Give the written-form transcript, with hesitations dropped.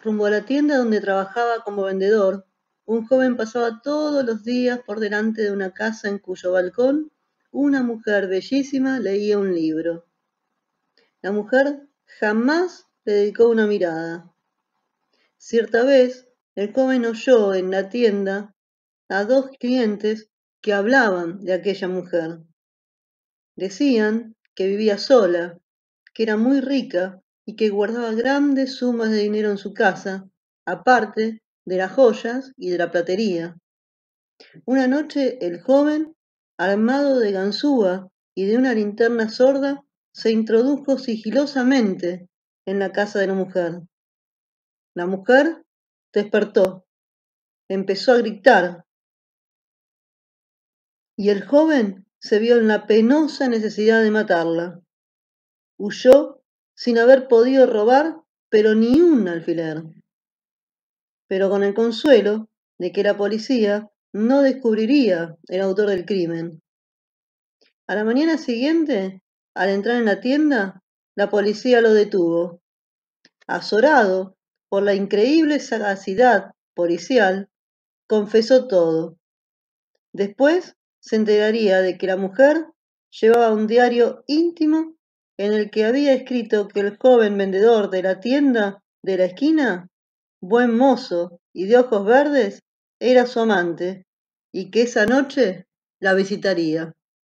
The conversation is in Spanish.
Rumbo a la tienda donde trabajaba como vendedor, un joven pasaba todos los días por delante de una casa en cuyo balcón una mujer bellísima leía un libro. La mujer jamás le dedicó una mirada. Cierta vez, el joven oyó en la tienda a dos clientes que hablaban de aquella mujer. Decían que vivía sola, que era muy rica y que guardaba grandes sumas de dinero en su casa, aparte de las joyas y de la platería. Una noche el joven, armado de ganzúa y de una linterna sorda, se introdujo sigilosamente en la casa de la mujer. La mujer despertó, empezó a gritar y el joven se vio en la penosa necesidad de matarla. Huyó sin haber podido robar, pero ni un alfiler. Pero con el consuelo de que la policía no descubriría el autor del crimen. A la mañana siguiente, al entrar en la tienda, la policía lo detuvo. Azorado por la increíble sagacidad policial, confesó todo. Después se enteraría de que la mujer llevaba un diario íntimo en el que había escrito que el joven vendedor de la tienda de la esquina, buen mozo y de ojos verdes, era su amante y que esa noche la visitaría.